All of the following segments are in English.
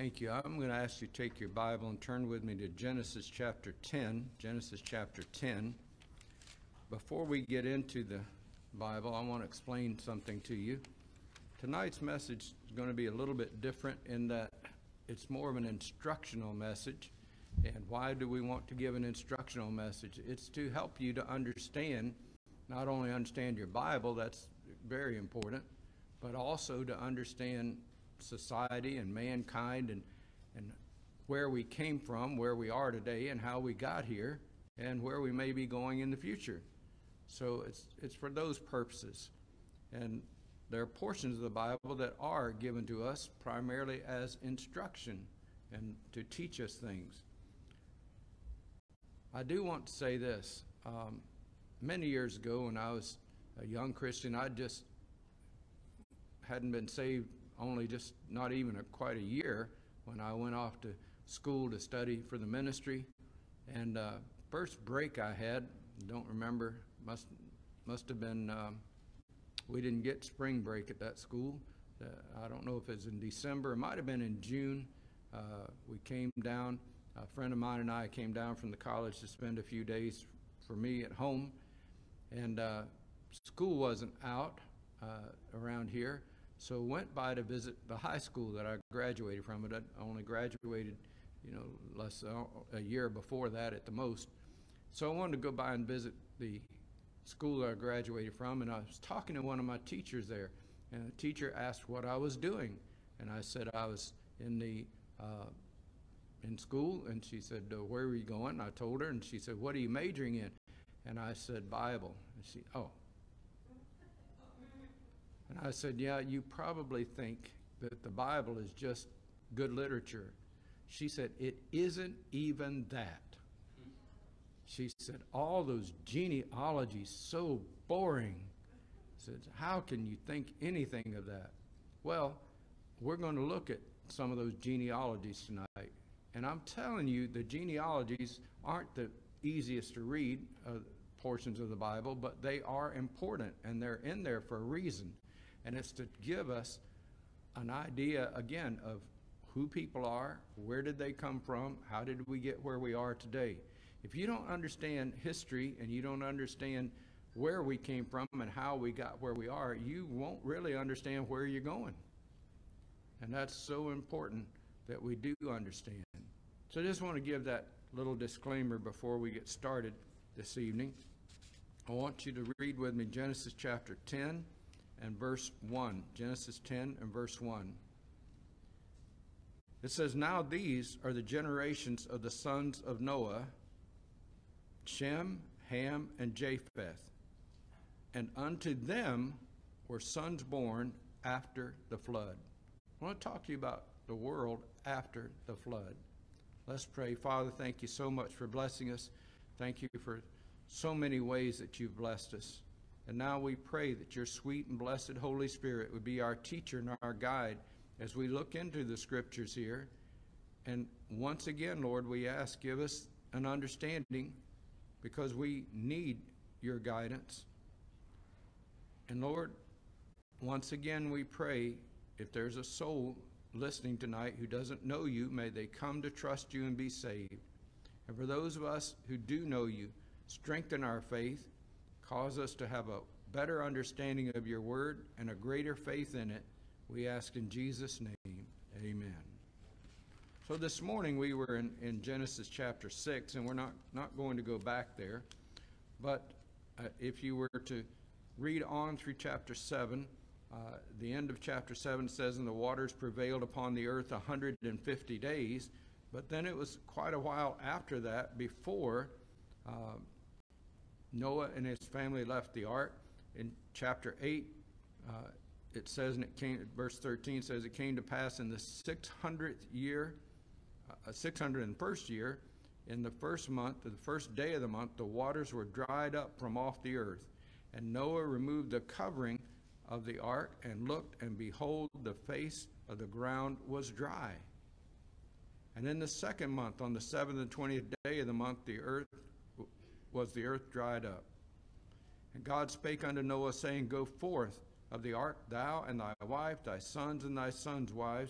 Thank you. I'm going to ask you to take your Bible and turn with me to Genesis chapter 10. Genesis chapter 10. Before we get into the Bible, I want to explain something to you. Tonight's message is going to be a little bit different in that it's more of an instructional message. And why do we want to give an instructional message? It's to help you to understand, not only understand your Bible, that's very important, but also to understand society and mankind and where we came from, where we are today, and how we got here, and where we may be going in the future. So it's for those purposes. And there are portions of the Bible that are given to us primarily as instruction and to teach us things. I do want to say this. Many years ago when I was a young Christian, I just hadn't been saved only just not even quite a year when I went off to school to study for the ministry. And first break I had, don't remember, must have been, we didn't get spring break at that school. I don't know if it was in December, it might have been in June. We came down, a friend of mine and I came down from the college to spend a few days for me at home. And school wasn't out around here. So went by to visit the high school that I graduated from. I only graduated, less a year before that at the most. So I wanted to go by and visit the school that I graduated from, and I was talking to one of my teachers there, and the teacher asked what I was doing, and I said I was in school, and she said, where were you going? And I told her, and she said, what are you majoring in? And I said, Bible. And she, oh. And I said, yeah, you probably think that the Bible is just good literature. She said, it isn't even that. She said, all those genealogies, so boring. I said, how can you think anything of that? Well, we're going to look at some of those genealogies tonight. And I'm telling you, the genealogies aren't the easiest to read portions of the Bible, but they are important, and they're in there for a reason. And it's to give us an idea, again, of who people are, where did they come from, how did we get where we are today. If you don't understand history and you don't understand where we came from and how we got where we are, you won't really understand where you're going. And that's so important that we do understand. So I just want to give that little disclaimer before we get started this evening. I want you to read with me Genesis chapter 10 and verse 1. Genesis 10 and verse 1. It says, now these are the generations of the sons of Noah, Shem, Ham, and Japheth. And unto them were sons born after the flood. I want to talk to you about the world after the flood. Let's pray. Father, thank you so much for blessing us. Thank you for so many ways that you've blessed us. And now we pray that your sweet and blessed Holy Spirit would be our teacher and our guide as we look into the scriptures here. And once again, Lord, we ask, give us an understanding because we need your guidance. And Lord, once again, we pray if there's a soul listening tonight who doesn't know you, may they come to trust you and be saved. And for those of us who do know you, strengthen our faith. Cause us to have a better understanding of your word and a greater faith in it. We ask in Jesus' name, amen. So this morning we were in Genesis chapter 6, and we're not going to go back there. But if you were to read on through chapter 7, the end of chapter 7 says, and the waters prevailed upon the earth 150 days. But then it was quite a while after that before Noah and his family left the ark. In chapter 8, it says, and it came, verse 13 says, it came to pass in the 600th year, 601st year, in the first month, the first day of the month, the waters were dried up from off the earth. And Noah removed the covering of the ark and looked, and behold, the face of the ground was dry. And in the second month, on the 7th and 20th day of the month, the earth dried up. And God spake unto Noah, saying, go forth of the ark, thou and thy wife, thy sons and thy sons' wives,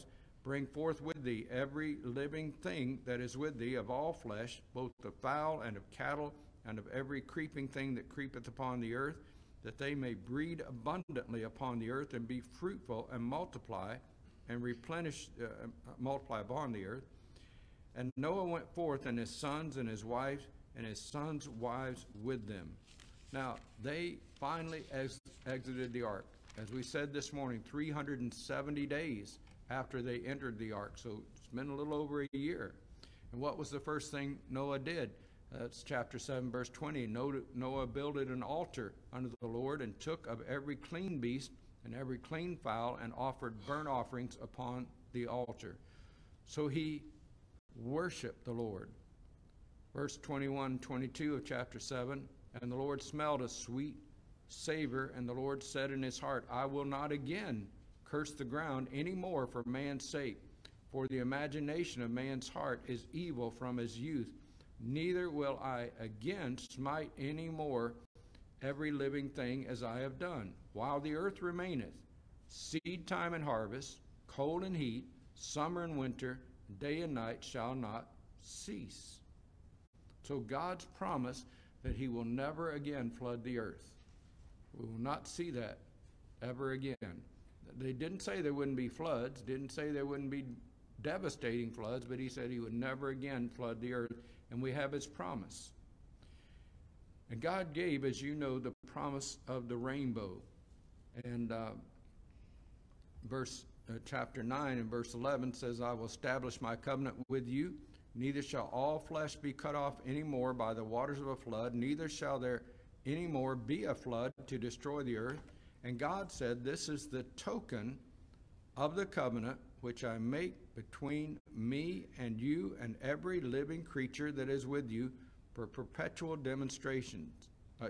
Bring forth with thee every living thing that is with thee of all flesh, both of fowl and of cattle, and of every creeping thing that creepeth upon the earth, that they may breed abundantly upon the earth, and be fruitful, and multiply, and multiply upon the earth. And Noah went forth, and his sons and his wives, and his sons' wives with them. Now, they finally exited the ark. As we said this morning, 370 days after they entered the ark. So it's been a little over a year. And what was the first thing Noah did? That's chapter 7, verse 20. Noah builded an altar unto the Lord, and took of every clean beast and every clean fowl, and offered burnt offerings upon the altar. So he worshiped the Lord. Verse 21, 22 of chapter 7, and the Lord smelled a sweet savor, and the Lord said in his heart, I will not again curse the ground any more for man's sake, for the imagination of man's heart is evil from his youth. Neither will I again smite any more every living thing as I have done. While the earth remaineth, seed time and harvest, cold and heat, summer and winter, day and night shall not cease. So God's promise that he will never again flood the earth. We will not see that ever again. They didn't say there wouldn't be floods, didn't say there wouldn't be devastating floods, but he said he would never again flood the earth, and we have his promise. And God gave, as you know, the promise of the rainbow. And chapter 9 and verse 11 says, I will establish my covenant with you, neither shall all flesh be cut off any more by the waters of a flood, neither shall there any more be a flood to destroy the earth. And God said, this is the token of the covenant which I make between me and you and every living creature that is with you for perpetual generations.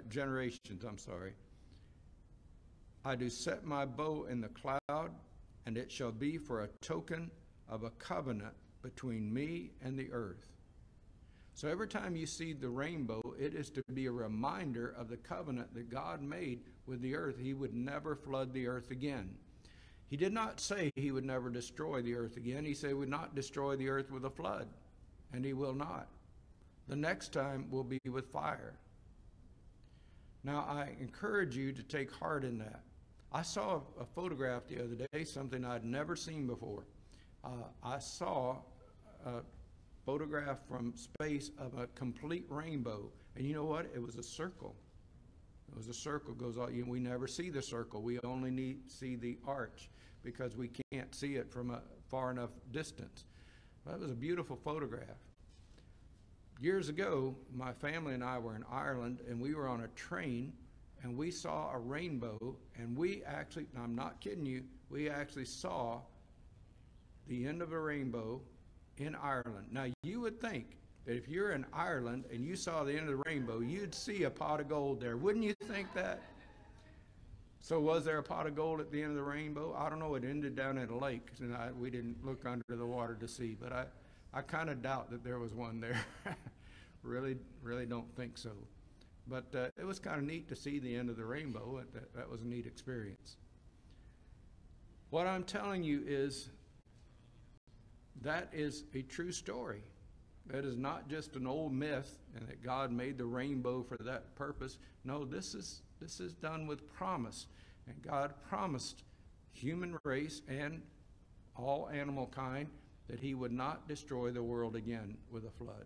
I do set my bow in the cloud, and it shall be for a token of a covenant between me and the earth. So every time you see the rainbow, it is to be a reminder of the covenant that God made with the earth. He would never flood the earth again. He did not say he would never destroy the earth again. He said he would not destroy the earth with a flood, and he will not. The next time will be with fire. Now, I encourage you to take heart in that. I saw a photograph the other day, something I'd never seen before. I saw a photograph from space of a complete rainbow. And you know what? It was a circle. It was a circle. Goes all, we never see the circle. We only see the arch because we can't see it from a far enough distance. That was a beautiful photograph. Years ago, my family and I were in Ireland, and we were on a train, and we saw a rainbow, and we actually, I'm not kidding you, we actually saw the end of a rainbow in Ireland. Now, you would think that if you're in Ireland and you saw the end of the rainbow, you'd see a pot of gold there. Wouldn't you think that? So was there a pot of gold at the end of the rainbow? I don't know. It ended down in a lake, and we didn't look under the water to see, but I kind of doubt that there was one there. Really don't think so. But it was kind of neat to see the end of the rainbow. That was a neat experience. What I'm telling you is that is a true story. That is not just an old myth and that God made the rainbow for that purpose. No, this is done with promise. And God promised human race and all animal kind that he would not destroy the world again with a flood.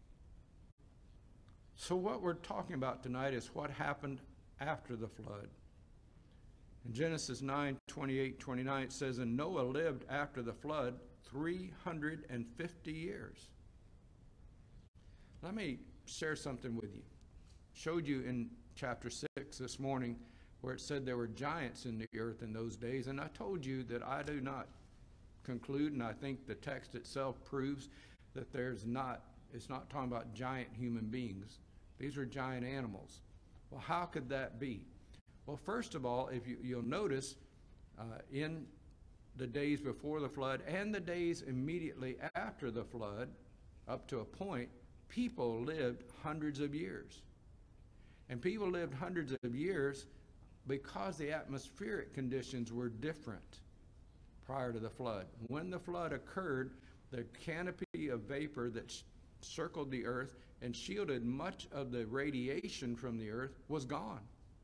So what we're talking about tonight is what happened after the flood. In Genesis 9:28-29, it says, and Noah lived after the flood 350 years. Let me share something with you. Showed you in chapter 6 this morning where it said there were giants in the earth in those days, and I told you that I do not conclude, and I think the text itself proves that it's not talking about giant human beings. These are giant animals. Well, how could that be? Well, first of all, if you'll notice, in the days before the flood and the days immediately after the flood, up to a point, people lived hundreds of years. And people lived hundreds of years because the atmospheric conditions were different. prior to the flood. When the flood occurred, the canopy of vapor that circled the earth and shielded much of the radiation from the earth was gone.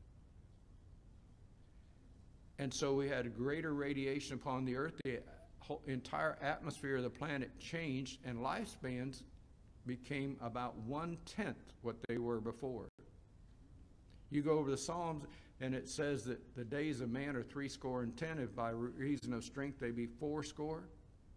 And so we had greater radiation upon the earth. The whole entire atmosphere of the planet changed, and lifespans became about 1/10 what they were before. You go over the Psalms, and it says that the days of man are 70, if by reason of strength they be 80.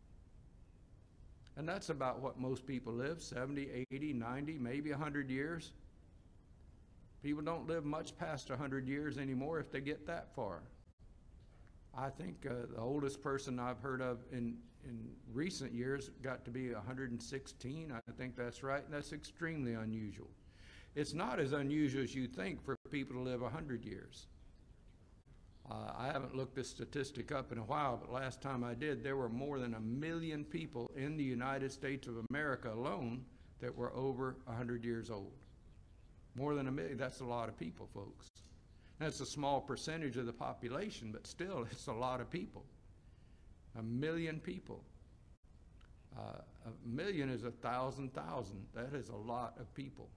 And that's about what most people live, 70, 80, 90, maybe 100 years. People don't live much past 100 years anymore if they get that far. I think the oldest person I've heard of in recent years got to be 116. I think that's right, and that's extremely unusual. It's not as unusual as you think for people to live 100 years. I haven't looked this statistic up in a while, but last time I did, there were more than 1 million people in the United States of America alone that were over 100 years old. More than 1 million, that's a lot of people, folks. That's a small percentage of the population, but still, it's a lot of people. 1 million people. 1 million is 1,000,000. That is a lot of people.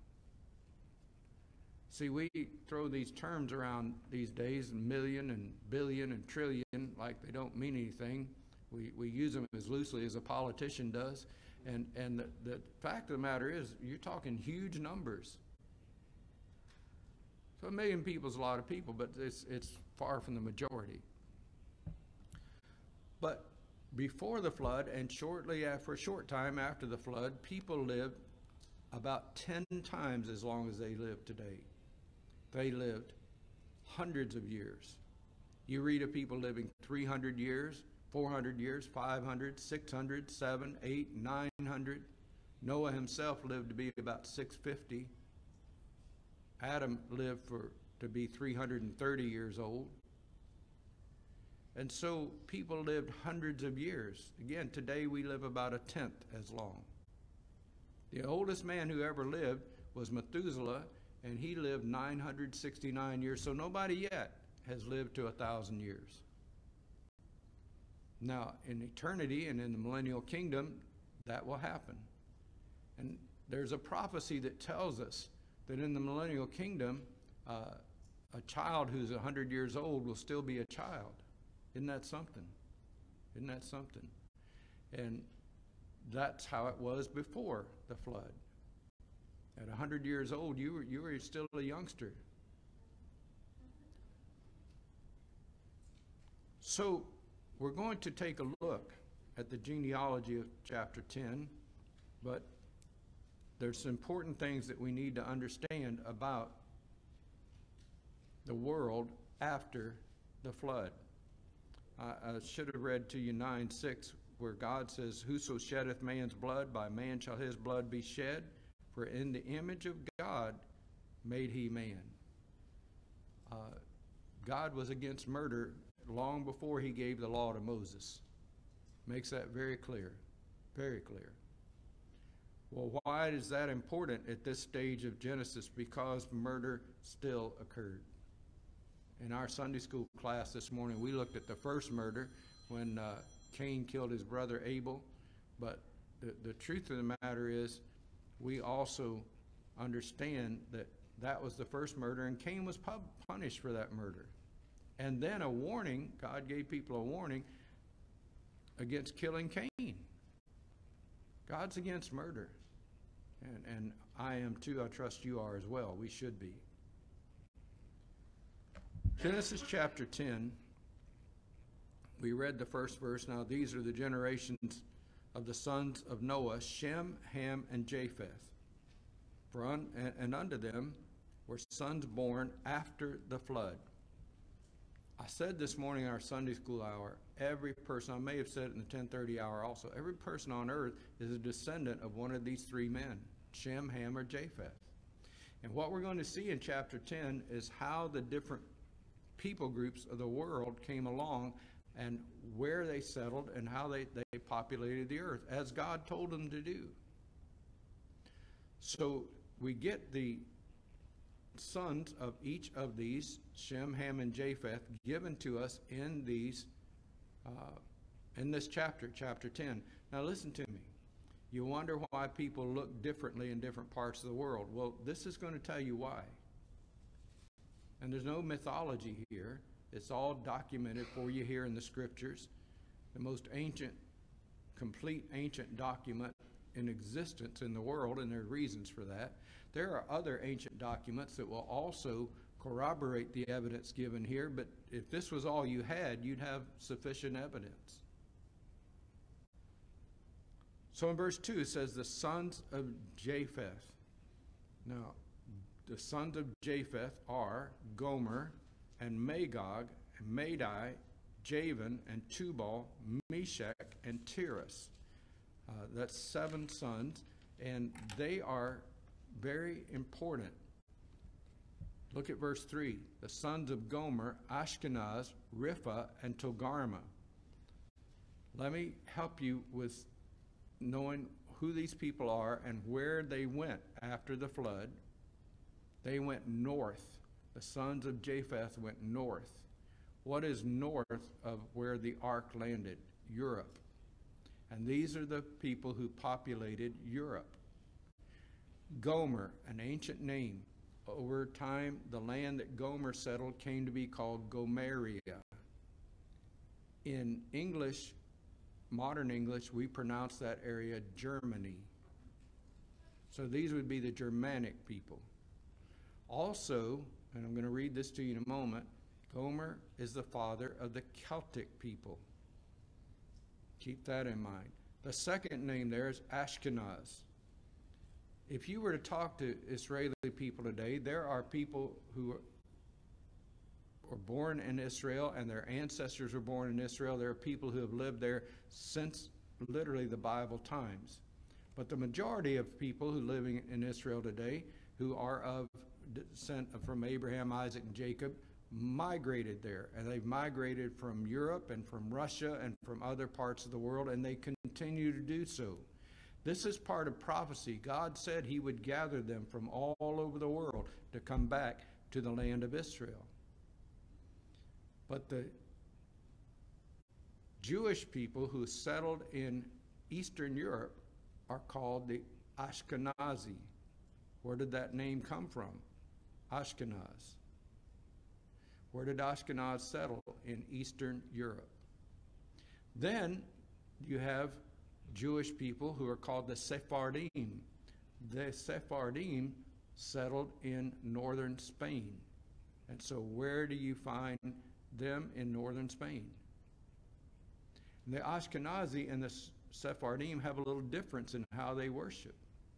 See, we throw these terms around these days, million and billion and trillion, like they don't mean anything. We use them as loosely as a politician does. And the fact of the matter is, you're talking huge numbers. So 1 million people is a lot of people, but it's far from the majority. But before the flood and shortly after, a short time after the flood, people lived about 10 times as long as they live today. They lived hundreds of years. You read of people living 300 years, 400 years, 500, 600, 700, 800, 900. Noah himself lived to be about 650. Adam lived to be 330 years old. And so people lived hundreds of years. Again, today we live about 1/10 as long. The oldest man who ever lived was Methuselah, and he lived 969 years. So nobody yet has lived to 1,000 years. Now, in eternity and in the millennial kingdom, that will happen. And there's a prophecy that tells us that in the millennial kingdom, a child who's 100 years old will still be a child. Isn't that something? Isn't that something? And that's how it was before the flood. At 100 years old, you were still a youngster. So we're going to take a look at the genealogy of chapter 10, but there's some important things that we need to understand about the world after the flood. I should have read to you 9:6, where God says, "Whoso sheddeth man's blood, by man shall his blood be shed. For in the image of God made he man." God was against murder long before he gave the law to Moses. Makes that very clear, very clear. Well, why is that important at this stage of Genesis? Because murder still occurred. In our Sunday school class this morning, we looked at the first murder when Cain killed his brother Abel. But the truth of the matter is, we also understand that that was the first murder, and Cain was punished for that murder. And then a warning, God gave people a warning against killing Cain. God's against murder. And I am too. I trust you are as well. We should be. Genesis chapter 10, we read the first verse. Now these are the generations of the sons of Noah, Shem, Ham, and Japheth. And unto them were sons born after the flood. I said this morning in our Sunday school hour, every person, I may have said it in the 10:30 hour also, every person on earth is a descendant of one of these three men, Shem, Ham, or Japheth. And what we're going to see in chapter 10 is how the different people groups of the world came along and where they settled and how they populated the earth, as God told them to do. So we get the sons of each of these, Shem, Ham, and Japheth, given to us in these in this chapter, chapter 10. Now listen to me. You wonder why people look differently in different parts of the world. Well, this is going to tell you why. And there's no mythology here. It's all documented for you here in the scriptures. The most ancient, complete ancient document in existence in the world, and there are reasons for that. There are other ancient documents that will also corroborate the evidence given here, but if this was all you had, you'd have sufficient evidence. So in verse 2 it says, the sons of Japheth. Now, the sons of Japheth are Gomer and Magog and Madai, Javan and Tubal, Meshach and Tiras. That's 7 sons, and they are very important. Look at verse 3. The sons of Gomer, Ashkenaz, Ripha, and Togarmah. Let me help you with knowing who these people are and where they went after the flood. They went north. The sons of Japheth went north. What is north of where the ark landed? Europe. And these are the people who populated Europe. Gomer, an ancient name. Over time, the land that Gomer settled came to be called Gomeria. In English, modern English, we pronounce that area Germany. So these would be the Germanic people. Also, and I'm going to read this to you in a moment, Gomer is the father of the Celtic people. Keep that in mind. The second name there is Ashkenaz. If you were to talk to Israeli people today, there are people who were born in Israel and their ancestors were born in Israel. There are people who have lived there since literally the Bible times. But the majority of people who are living in Israel today, who are of descent from Abraham, Isaac, and Jacob, migrated there. And they've migrated from Europe and from Russia and from other parts of the world, and they continue to do so. This is part of prophecy. God said he would gather them from all over the world to come back to the land of Israel. But the Jewish people who settled in Eastern Europe are called the Ashkenazi. Where did that name come from? Ashkenaz. Where did Ashkenaz settle? In Eastern Europe. Then you have Jewish people who are called the Sephardim. The Sephardim settled in northern Spain. And so where do you find them? In northern Spain? And the Ashkenazi and the Sephardim have a little difference in how they worship.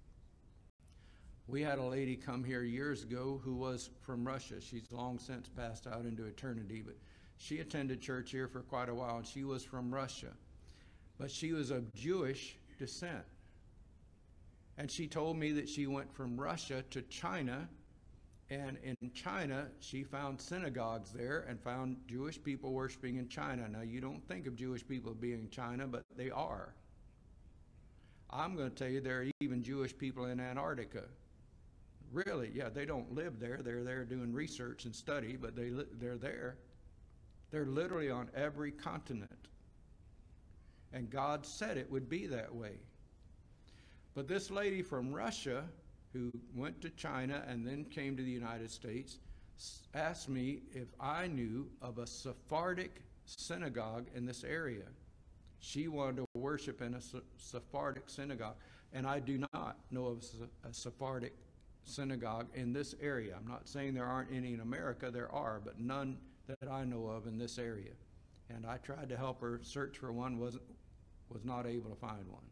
We had a lady come here years ago who was from Russia. She's long since passed out into eternity, but she attended church here for quite a while, and she was from Russia. But she was of Jewish descent. And she told me that she went from Russia to China, and in China she found synagogues there and found Jewish people worshiping in China. Now, you don't think of Jewish people being in China, but they are. I'm going to tell you there are even Jewish people in Antarctica. Really, yeah, they don't live there. They're there doing research and study, but they're there. They're literally on every continent. And God said it would be that way. But this lady from Russia, who went to China and then came to the United States, asked me if I knew of a Sephardic synagogue in this area. She wanted to worship in a Sephardic synagogue, and I do not know of a Sephardic synagogue in this area. I'm not saying there aren't any in America. There are, but none that I know of in this area. And I tried to help her search for one, was not able to find one.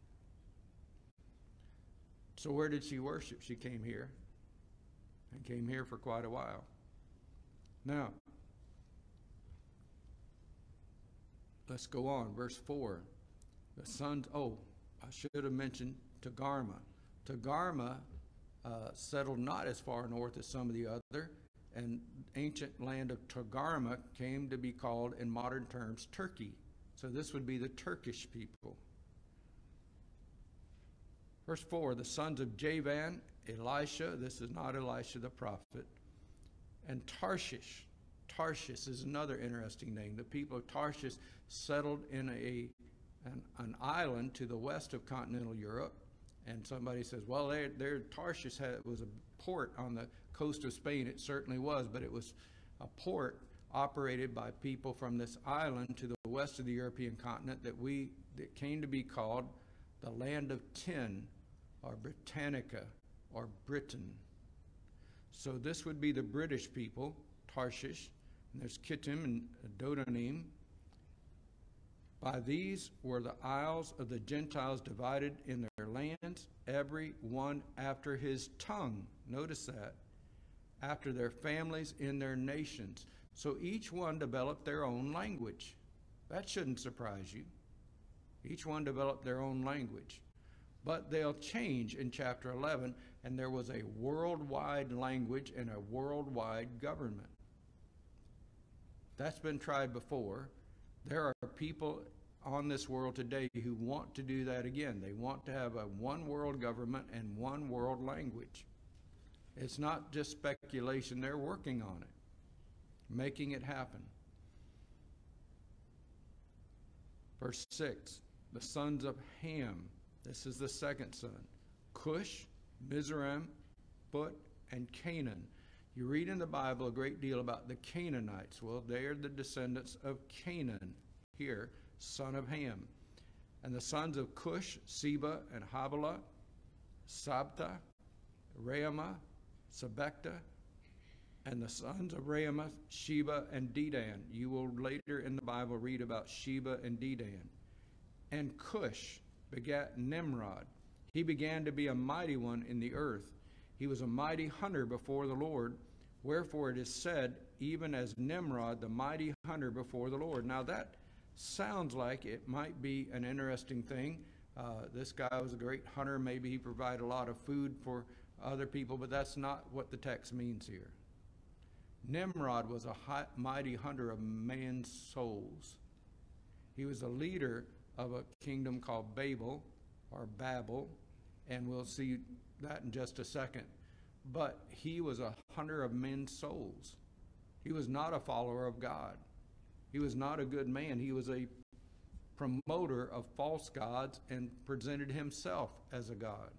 So where did she worship? She came here, and came here for quite a while. Now, let's go on. Verse 4. The sons, I should have mentioned Togarmah. Togarmah settled not as far north as some of the other, and ancient land of Togarmah came to be called, in modern terms, Turkey. So this would be the Turkish people. Verse 4, the sons of Javan, Elisha, this is not Elisha the prophet, and Tarshish. Tarshish is another interesting name. The people of Tarshish settled in a an island to the west of continental Europe. And somebody says, well, Tarshish was a port on the coast of Spain. It certainly was, but it was a port operated by people from this island to the west of the European continent that came to be called the Land of Tin, or Britannica, or Britain. So this would be the British people, Tarshish, and there's Kittim and Dodanim. By these were the isles of the Gentiles divided in their lands, every one after his tongue. Notice that. After their families in their nations. So each one developed their own language. That shouldn't surprise you. Each one developed their own language. But they'll change in chapter 11, and there was a worldwide language and a worldwide government. That's been tried before. There are people on this world today who want to do that again. They want to have a one world government and one world language. It's not just speculation. They're working on it, making it happen. Verse 6, the sons of Ham. This is the second son. Cush, Mizraim, Put, and Canaan. You read in the Bible a great deal about the Canaanites. Well, they are the descendants of Canaan here, son of Ham. And the sons of Cush, Seba, and Havilah, Sabta, Raamah, Sabekta, and the sons of Raamah, Sheba, and Dedan. You will later in the Bible read about Sheba and Dedan. And Cush begat Nimrod. He began to be a mighty one in the earth. He was a mighty hunter before the Lord. Wherefore it is said, even as Nimrod, the mighty hunter before the Lord. Now that sounds like it might be an interesting thing. This guy was a great hunter. Maybe he provided a lot of food for other people, but that's not what the text means here. Nimrod was a mighty hunter of man's souls. He was a leader of a kingdom called Babel, or Babel, and we'll see that in just a second. But he was a hunter of men's souls. He was not a follower of God. He was not a good man. He was a promoter of false gods and presented himself as a god.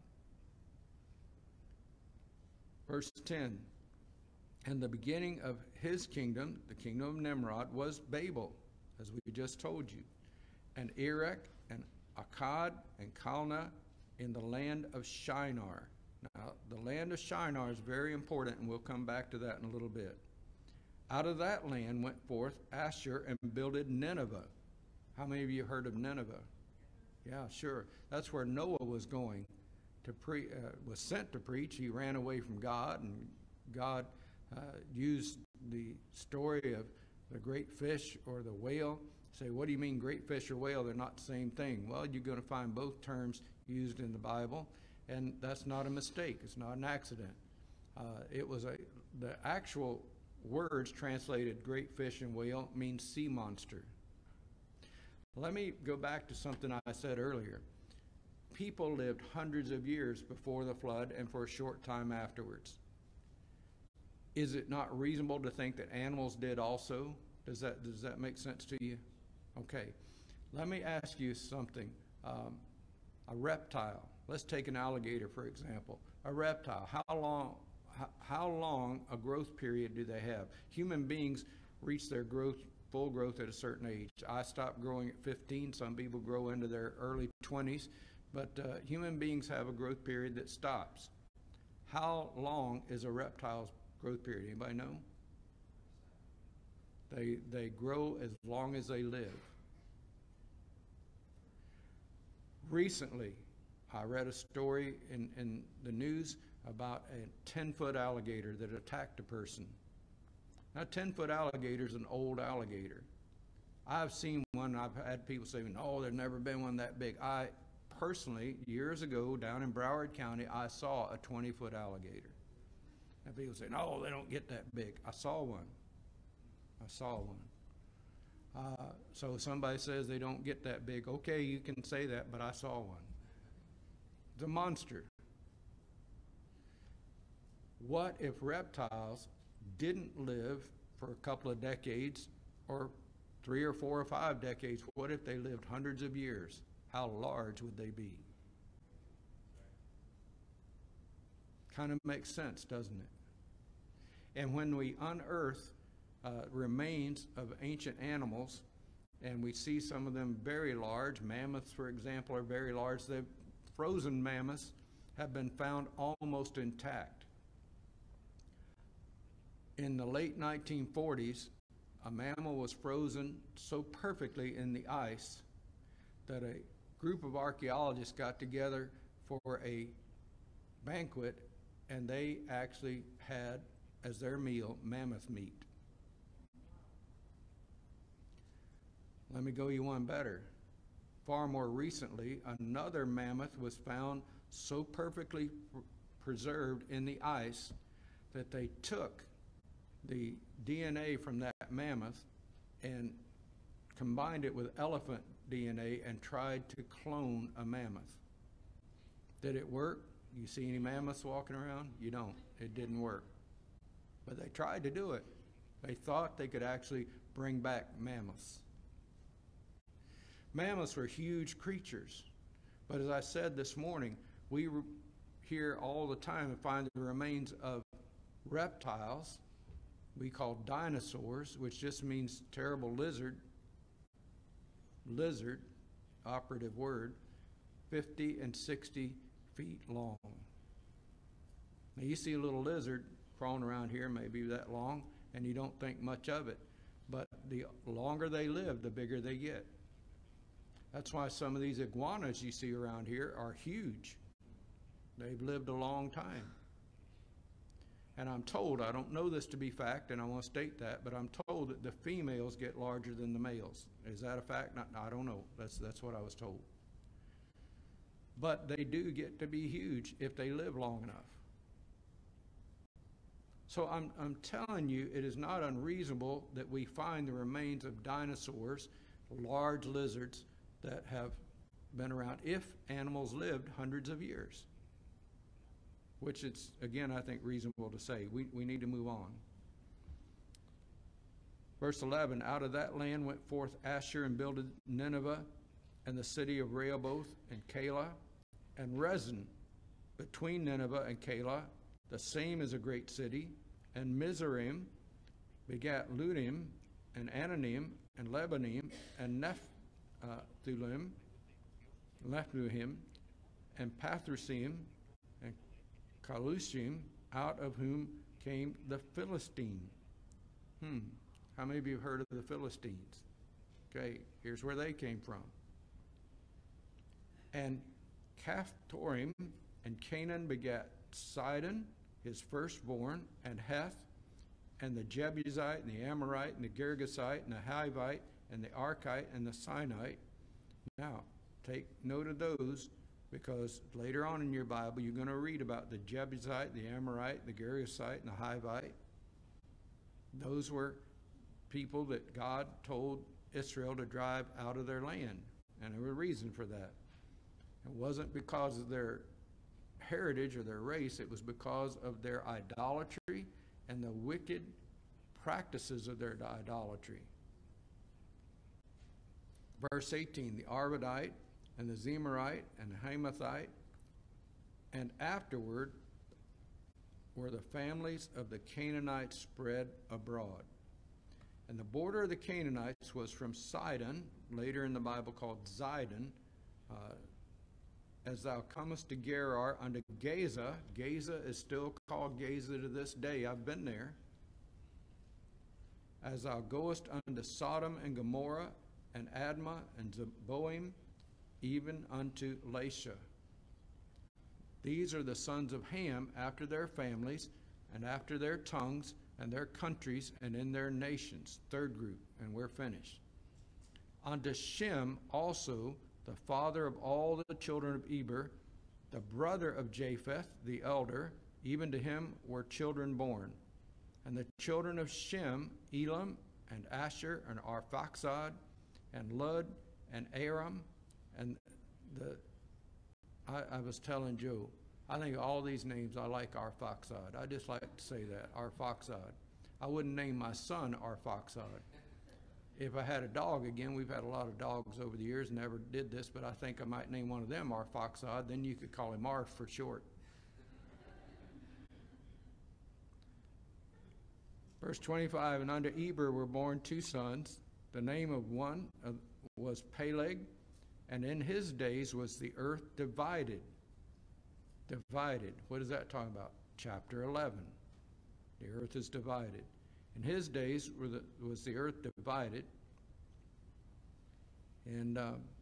Verse 10, and the beginning of his kingdom, the kingdom of Nimrod, was Babel, as we just told you, and Erech, and Akkad, and Calneh in the land of Shinar. Now, the land of Shinar is very important, and we'll come back to that in a little bit. Out of that land went forth Asshur and builded Nineveh. How many of you heard of Nineveh? Yeah, sure. That's where Noah was going to was sent to preach. He ran away from God, and God used the story of the great fish or the whale. Say, what do you mean great fish or whale? They're not the same thing. Well, you're going to find both terms used in the Bible, and that's not a mistake. It's not an accident. It was the actual words translated great fish and whale means sea monster. Let me go back to something I said earlier. People lived hundreds of years before the flood and for a short time afterwards. Is it not reasonable to think that animals did also? Does that make sense to you? Okay. Let me ask you something. A reptile. Let's take an alligator, for example. A reptile. How long a growth period do they have? Human beings reach their full growth at a certain age. I stopped growing at 15. Some people grow into their early 20s. But human beings have a growth period that stops. How long is a reptile's growth period? Anybody know? They grow as long as they live. Recently, I read a story in the news about a 10-foot alligator that attacked a person. Now, a 10-foot alligator is an old alligator. I've seen one. I've had people say, no, there's never been one that big. I personally, years ago, down in Broward County, I saw a 20-foot alligator. And people say, no, they don't get that big. I saw one. So somebody says they don't get that big. Okay, you can say that, but I saw one. It's a monster. What if reptiles didn't live for a couple of decades or 3 or 4 or 5 decades, what if they lived hundreds of years? How large would they be? Kind of makes sense, doesn't it? And when we unearth remains of ancient animals, and we see some of them very large, mammoths, for example, are very large. The frozen mammoths have been found almost intact. In the late 1940s, a mammal was frozen so perfectly in the ice that a group of archaeologists got together for a banquet, and they actually had as their meal mammoth meat. Let me go you one better. Far more recently, another mammoth was found so perfectly preserved in the ice that they took the DNA from that mammoth and combined it with elephant DNA and tried to clone a mammoth. Did it work? You see any mammoths walking around? You don't. It didn't work. But they tried to do it. They thought they could actually bring back mammoths. Mammoths were huge creatures. But as I said this morning, we hear all the time and find the remains of reptiles we call dinosaurs, which just means terrible lizard, operative word, 50 and 60 feet long. Now you see a little lizard crawling around here, maybe that long, and you don't think much of it. But the longer they live, the bigger they get. That's why some of these iguanas you see around here are huge. They've lived a long time. And I'm told, I don't know this to be fact, and I want to state that, but I'm told that the females get larger than the males. Is that a fact? I don't know. That's what I was told. But they do get to be huge if they live long enough. So I'm telling you, it is not unreasonable that we find the remains of dinosaurs, large lizards that have been around if animals lived hundreds of years. Which it's, again, I think reasonable to say. We need to move on. Verse 11, out of that land went forth Asher and builded Nineveh and the city of Rehoboth and Calah and Rezin between Nineveh and Calah. The same is a great city. And Mizraim begat Ludim and Ananim and Lebanim and Nephthulim and Pathrusim and Calushim, out of whom came the Philistine. How many of you have heard of the Philistines? Okay, here's where they came from. And Caphtorim and Canaan begat Sidon, his firstborn, and Heth, and the Jebusite, and the Amorite, and the Girgasite, and the Hivite, and the Archite, and the Sinite. Now, take note of those, because later on in your Bible, you're going to read about the Jebusite, the Amorite, the Girgasite, and the Hivite. Those were people that God told Israel to drive out of their land, and there was a reason for that. It wasn't because of their heritage or their race, it was because of their idolatry and the wicked practices of their idolatry. Verse 18, the Arvadite and the Zemarite and the Hamathite, and afterward were the families of the Canaanites spread abroad. And the border of the Canaanites was from Sidon, later in the Bible called Zidon, as thou comest to Gerar unto Gaza. Gaza is still called Gaza to this day. I've been there. As thou goest unto Sodom and Gomorrah and Admah and Zeboim, even unto Lasha. These are the sons of Ham after their families and after their tongues and their countries and in their nations. Third group, and we're finished. Unto Shem also, the father of all the children of Eber, the brother of Japheth, the elder, even to him were children born. And the children of Shem, Elam, and Asher, and Arphaxad, and Lud, and Aram, and I was telling Joe, I think all these names, I like Arphaxad. I just like to say that, Arphaxad. I wouldn't name my son Arphaxad. If I had a dog, again, we've had a lot of dogs over the years, never did this, but I think I might name one of them Arphaxad, then you could call him Arf for short. Verse 25, and unto Eber were born 2 sons. The name of one was Peleg, and in his days was the earth divided. Divided. What is that talking about? Chapter 11. The earth is divided. In his days was the earth divided, and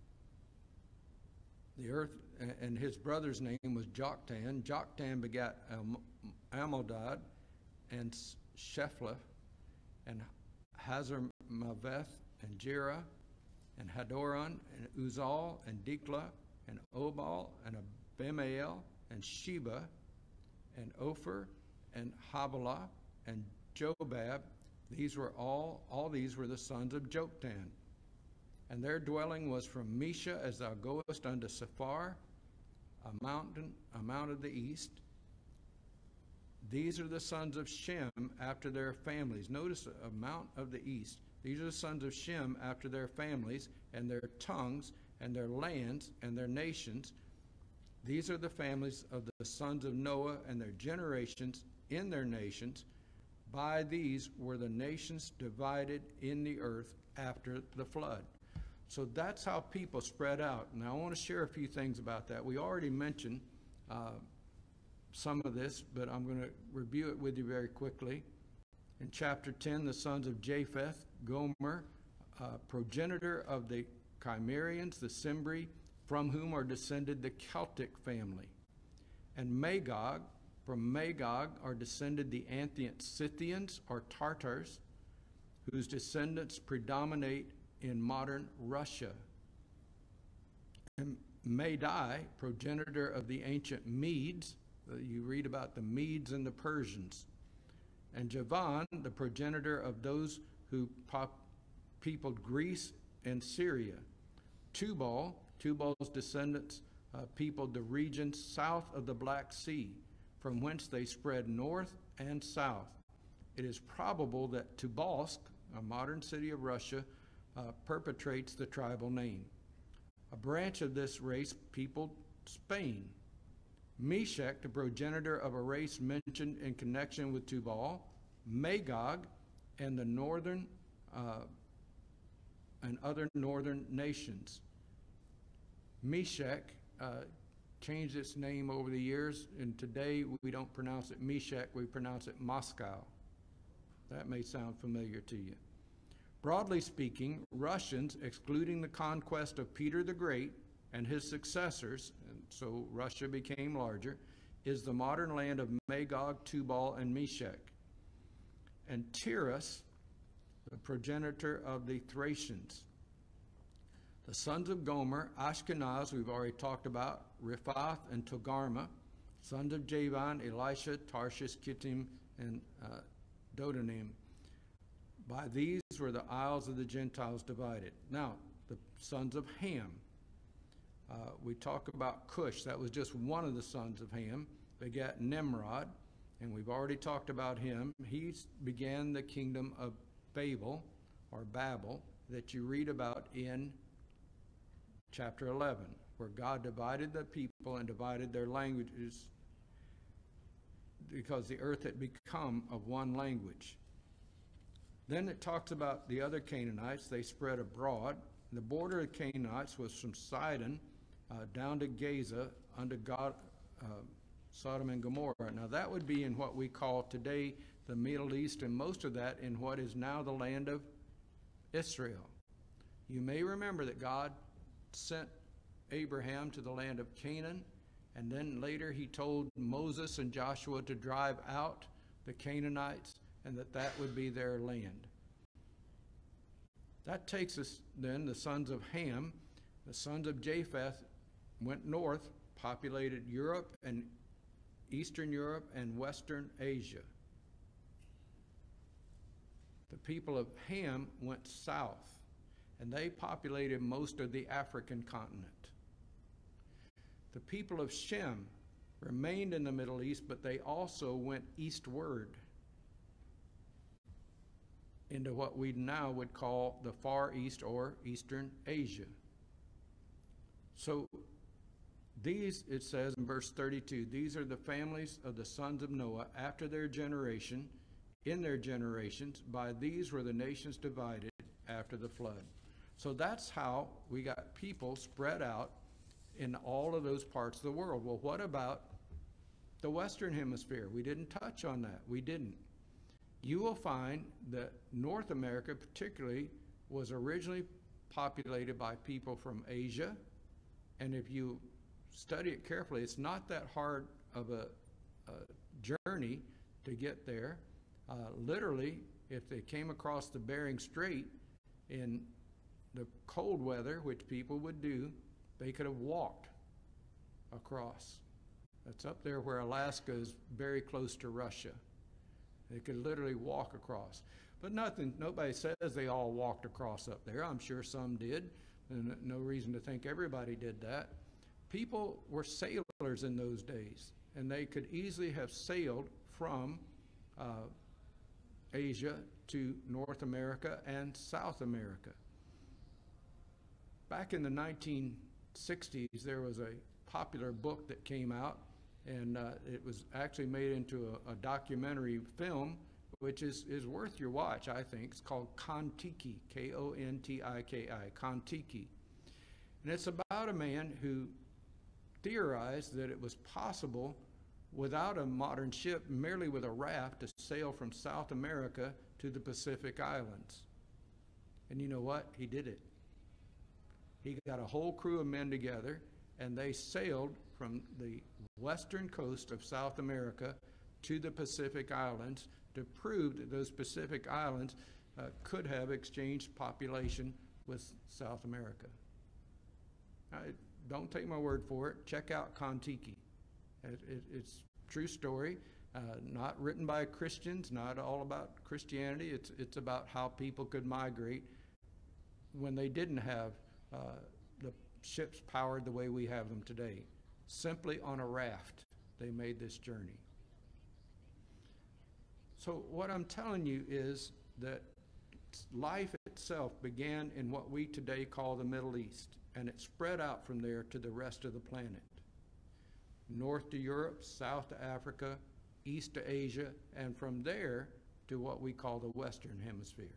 the earth, and his brother's name was Joktan. Joktan begat Amodad and Shephleth, and Hazarmaveth, and Jerah, and Hadoran, and Uzal, and Diklah, and Obal, and Abimael, and Sheba, and Ophir, and Havilah, and Jobab. These were all these were the sons of Joktan. And their dwelling was from Mesha as thou goest unto Sephar, a mount of the east. These are the sons of Shem after their families. Notice a mount of the east. These are the sons of Shem after their families, and their tongues, and their lands, and their nations. These are the families of the sons of Noah, and their generations in their nations. By these were the nations divided in the earth after the flood. So that's how people spread out. Now I want to share a few things about that. We already mentioned some of this, but I'm going to review it with you very quickly. In chapter 10, the sons of Japheth, Gomer, progenitor of the Chimerians, the Cimbri, from whom are descended the Celtic family. And Magog, from Magog are descended the Anthian Scythians, or Tartars, whose descendants predominate in modern Russia. And Madai, progenitor of the ancient Medes, you read about the Medes and the Persians. And Javan, the progenitor of those who peopled Greece and Syria. Tubal's descendants peopled the region south of the Black Sea, from whence they spread north and south. It is probable that Tobolsk, a modern city of Russia, perpetrates the tribal name. A branch of this race peopled Spain. Meshech, the progenitor of a race mentioned in connection with Tubal, Magog, and the northern and other northern nations. Meshech changed its name over the years, and today we don't pronounce it Meshech, we pronounce it Moscow. That may sound familiar to you. Broadly speaking, Russians, excluding the conquest of Peter the Great and his successors, and so Russia became larger, is the modern land of Magog, Tubal, and Meshech. And Tyrus, the progenitor of the Thracians. The sons of Gomer, Ashkenaz, we've already talked about, Riphath and Togarmah. Sons of Javan, Elisha, Tarshish, Kittim, and Dodanim. By these were the isles of the Gentiles divided. Now, the sons of Ham. We talk about Cush. That was just one of the sons of Ham. They got Nimrod, and we've already talked about him. He began the kingdom of Babel, or Babel, that you read about in chapter 11, where God divided the people and divided their languages because the earth had become of one language. Then it talks about the other Canaanites. They spread abroad. The border of Canaanites was from Sidon down to Gaza unto God, Sodom and Gomorrah. Now that would be in what we call today the Middle East, and most of that in what is now the land of Israel. You may remember that God sent Abraham to the land of Canaan, and then later he told Moses and Joshua to drive out the Canaanites, and that would be their land. That takes us then, the sons of Ham. The sons of Japheth went north, populated Europe and Eastern Europe and Western Asia. The people of Ham went south, and they populated most of the African continent. The people of Shem remained in the Middle East, but they also went eastward. into what we now would call the Far East or Eastern Asia. So these, it says in verse 32, these are the families of the sons of Noah after their generation, in their generations. By these were the nations divided after the flood. So that's how we got people spread out in all of those parts of the world. Well, what about the Western Hemisphere? We didn't touch on that. We didn't. You will find that North America particularly was originally populated by people from Asia. And if you study it carefully, it's not that hard of a journey to get there. Literally, if they came across the Bering Strait in the cold weather, which people would do, they could have walked across. That's up there where Alaska is very close to Russia. They could literally walk across. But nobody says they all walked across up there. I'm sure some did, and no reason to think everybody did that. People were sailors in those days, and they could easily have sailed from Asia to North America and South America. Back in the 1960s, there was a popular book that came out, and it was actually made into a documentary film, which is worth your watch, I think. It's called Kon-Tiki, K-O-N-T-I-K-I, Kon-Tiki. And it's about a man who theorized that it was possible, without a modern ship, merely with a raft, to sail from South America to the Pacific Islands. And you know what? He did it. He got a whole crew of men together, and they sailed from the western coast of South America to the Pacific Islands to prove that those Pacific Islands could have exchanged population with South America. Don't take my word for it. Check out Kon-Tiki. It's a true story, not written by Christians, not all about Christianity. It's about how people could migrate when they didn't have the ships powered the way we have them today. Simply on a raft, they made this journey. So what I'm telling you is that life itself began in what we today call the Middle East, and it spread out from there to the rest of the planet. North to Europe, south to Africa, east to Asia, and from there to what we call the Western Hemisphere.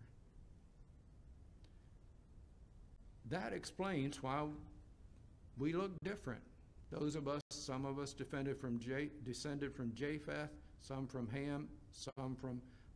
That explains why we look different. Those of us, some of us descended from Japheth, some from Ham, some from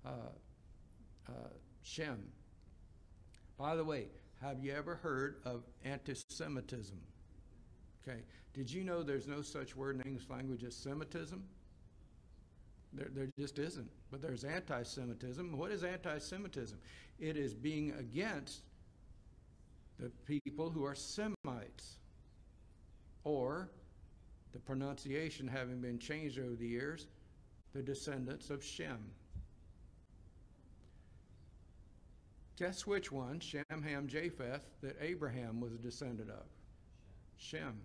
Shem. By the way, have you ever heard of anti-Semitism? Okay, did you know there's no such word in English language as Semitism? There just isn't, but there's anti-Semitism. What is anti-Semitism? It is being against the people who are Semites, or, the pronunciation having been changed over the years, the descendants of Shem. Guess which one, Shem, Ham, Japheth, that Abraham was a descendant of? Shem.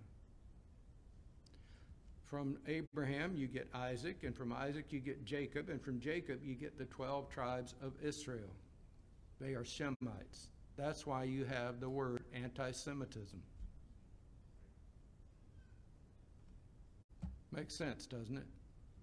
From Abraham you get Isaac, and from Isaac you get Jacob, and from Jacob you get the 12 tribes of Israel. They are Shemites. That's why you have the word anti-Semitism. Makes sense, doesn't it?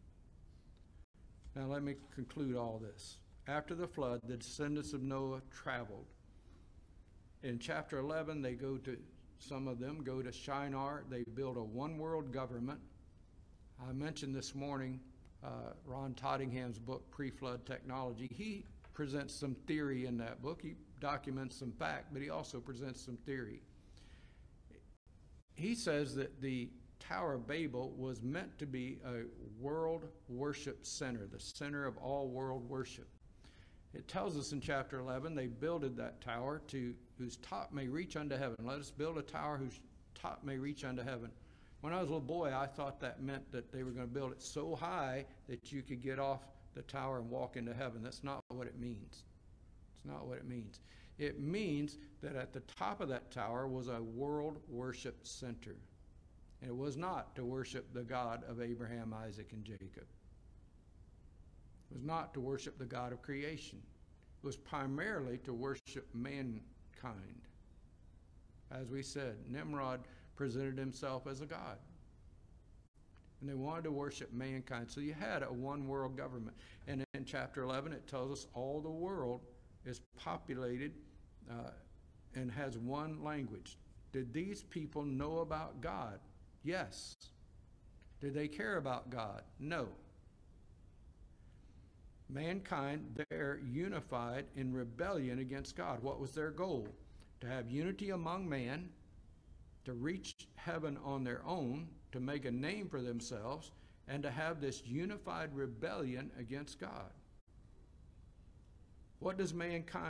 Now let me conclude all this. After the flood, the descendants of Noah traveled. In chapter 11, some of them go to Shinar. They build a one-world government. I mentioned this morning Ron Tottingham's book, Pre-Flood Technology. He presents some theory in that book. He documents some fact, but he also presents some theory. He says that the Tower of Babel was meant to be a world worship center, the center of all world worship. It tells us in chapter 11, they builded that tower whose top may reach unto heaven. Let us build a tower whose top may reach unto heaven. When I was a little boy, I thought that meant that they were going to build it so high that you could get off the tower and walk into heaven. That's not what it means. It's not what it means. It means that at the top of that tower was a world worship center. And it was not to worship the God of Abraham, Isaac, and Jacob. It was not to worship the God of creation. was primarily to worship mankind. As we said, Nimrod presented himself as a god. And they wanted to worship mankind. So you had a one-world government. And in chapter 11, it tells us all the world is populated and has one language. Did these people know about God? Yes. Did they care about God? No. Mankind, they're unified in rebellion against God. What was their goal? To have unity among man, to reach heaven on their own, to make a name for themselves, and to have this unified rebellion against God. What is the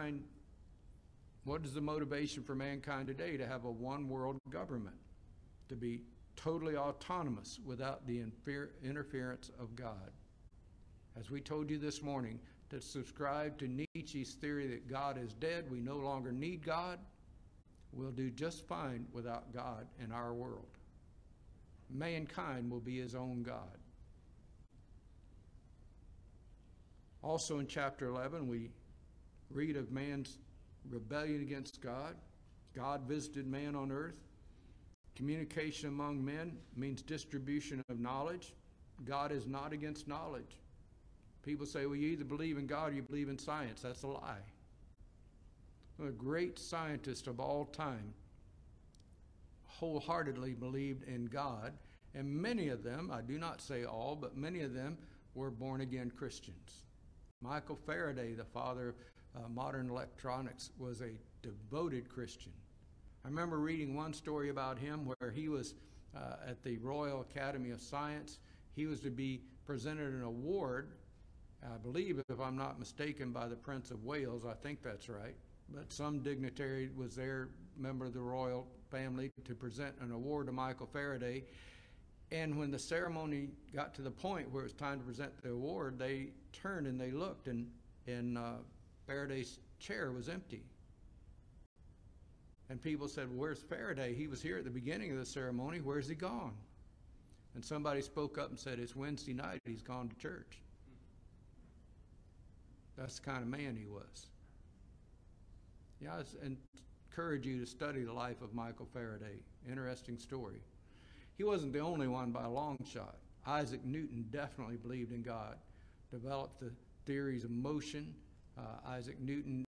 motivation for mankind today? To have a one world government, to be totally autonomous without the interference of God. As we told you this morning, to subscribe to Nietzsche's theory that God is dead, we no longer need God, we'll do just fine without God in our world. Mankind will be his own God. Also in chapter 11, we read of man's rebellion against God. God visited man on earth. Communication among men means distribution of knowledge. God is not against knowledge. People say, well, you either believe in God or you believe in science. That's a lie. A great scientist of all time wholeheartedly believed in God, and many of them, I do not say all, but many of them were born-again Christians. Michael Faraday, the father of modern electronics, was a devoted Christian. I remember reading one story about him where he was at the Royal Academy of Science. He was to be presented an award, I believe, if I'm not mistaken, by the Prince of Wales. I think that's right. But some dignitary was there, member of the royal family, to present an award to Michael Faraday. And when the ceremony got to the point where it was time to present the award, they turned and they looked, and Faraday's chair was empty. And people said, well, where's Faraday? He was here at the beginning of the ceremony. Where's he gone? And somebody spoke up and said, it's Wednesday night. He's gone to church. That's the kind of man he was. Yeah, I encourage you to study the life of Michael Faraday. Interesting story. He wasn't the only one by a long shot. Isaac Newton definitely believed in God, developed the theories of motion. Isaac Newton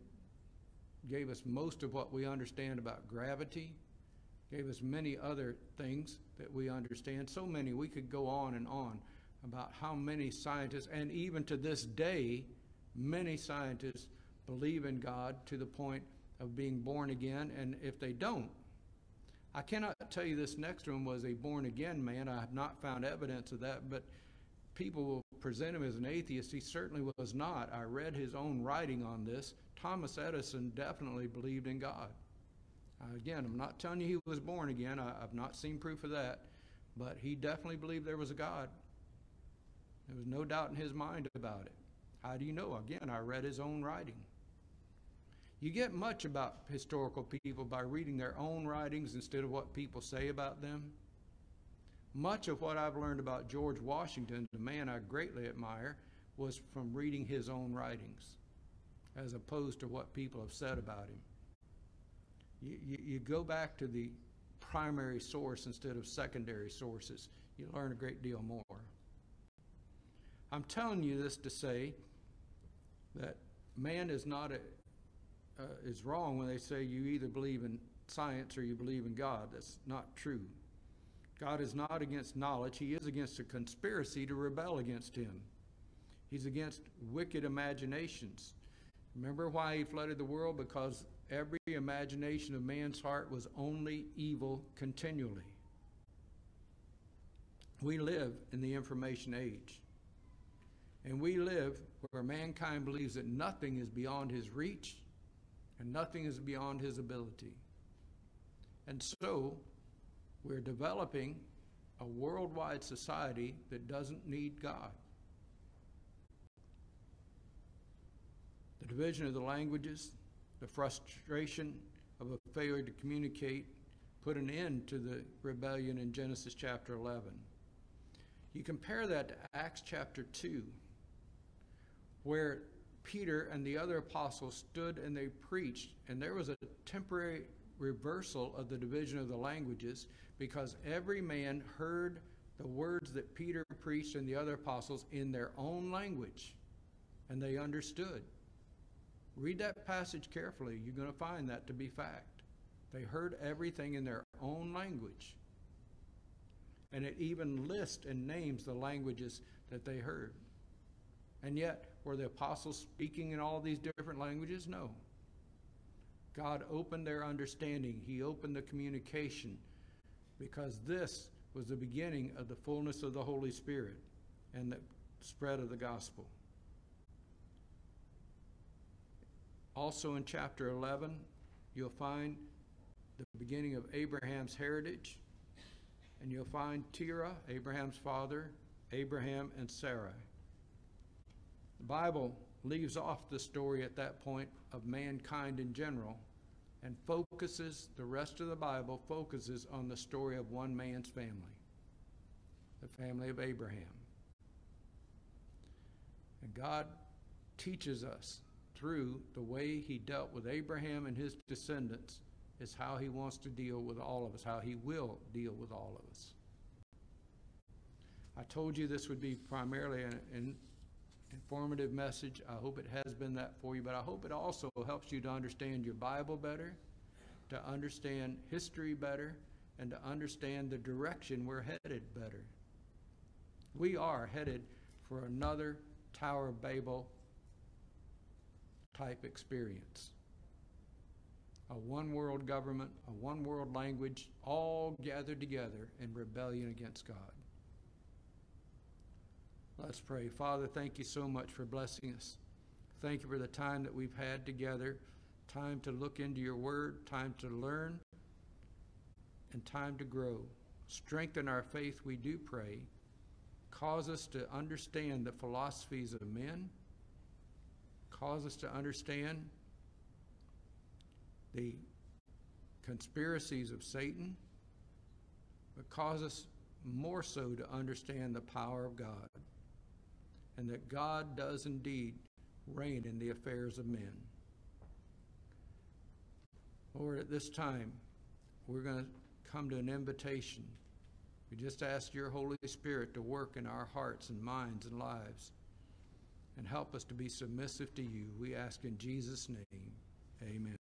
gave us most of what we understand about gravity, gave us many other things that we understand. So many, we could go on and on about how many scientists, and even to this day, many scientists believe in God to the point of being born again, and if they don't, I cannot tell you this next one was a born-again man. I have not found evidence of that, but people will present him as an atheist. He certainly was not. I read his own writing on this. Thomas Edison definitely believed in God. Again, I'm not telling you he was born again. I've not seen proof of that, but he definitely believed there was a God. There was no doubt in his mind about it. How do you know? Again, I read his own writing. You get much about historical people by reading their own writings instead of what people say about them. Much of what I've learned about George Washington, the man I greatly admire, was from reading his own writings, as opposed to what people have said about him. You go back to the primary source instead of secondary sources. You learn a great deal more. I'm telling you this to say that man is not is wrong when they say you either believe in science or you believe in God. That's not true. God is not against knowledge. He is against a conspiracy to rebel against him. He's against wicked imaginations. Remember why he flooded the world? Because every imagination of man's heart was only evil continually. We live in the information age. And we live where mankind believes that nothing is beyond his reach and nothing is beyond his ability. And so we're developing a worldwide society that doesn't need God. The division of the languages, the frustration of a failure to communicate put an end to the rebellion in Genesis chapter 11. You compare that to Acts chapter 2, where Peter and the other apostles stood and they preached, and there was a temporary reversal of the division of the languages because every man heard the words that Peter preached and the other apostles in their own language, and they understood. Read that passage carefully. You're going to find that to be fact. They heard everything in their own language. And it even lists and names the languages that they heard. And yet, were the apostles speaking in all these different languages? No. God opened their understanding. He opened the communication, because this was the beginning of the fullness of the Holy Spirit and the spread of the gospel. Also in chapter 11, you'll find the beginning of Abraham's heritage, and you'll find Terah, Abraham's father, Abraham and Sarah. The Bible leaves off the story at that point of mankind in general and focuses, the rest of the Bible focuses on the story of one man's family, the family of Abraham. And God teaches us through the way he dealt with Abraham and his descendants is how he wants to deal with all of us, how he will deal with all of us. I told you this would be primarily an informative message. I hope it has been that for you, but I hope it also helps you to understand your Bible better, to understand history better, and to understand the direction we're headed better. We are headed for another Tower of Babel type experience. A one world government, a one world language, all gathered together in rebellion against God. Let's pray. Father, thank you so much for blessing us. Thank you for the time that we've had together, time to look into your word, time to learn, and time to grow. Strengthen our faith, we do pray. Cause us to understand the philosophies of men. Cause us to understand the conspiracies of Satan, but cause us more so to understand the power of God, and that God does indeed reign in the affairs of men. Lord, at this time, we're going to come to an invitation. We just ask your Holy Spirit to work in our hearts and minds and lives and help us to be submissive to you. We ask in Jesus' name, amen.